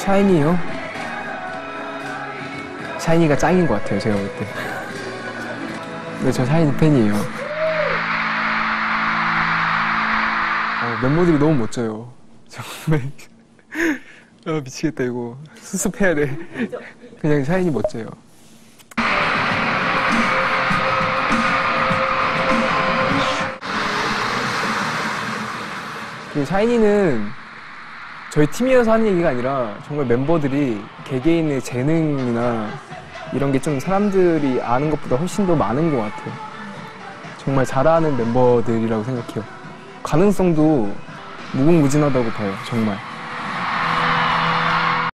샤이니요? 샤이니가 짱인 것 같아요, 제가 볼 때. 네, 저 샤이니 팬이에요. 멤버들이 너무 멋져요. 정말. 미치겠다, 이거. 수습해야 돼. 그냥 샤이니 멋져요. 그리고 샤이니는 저희 팀이어서 하는 얘기가 아니라 정말 멤버들이 개개인의 재능이나 이런 게 좀 사람들이 아는 것보다 훨씬 더 많은 것 같아요. 정말 잘하는 멤버들이라고 생각해요. 가능성도 무궁무진하다고 봐요, 정말.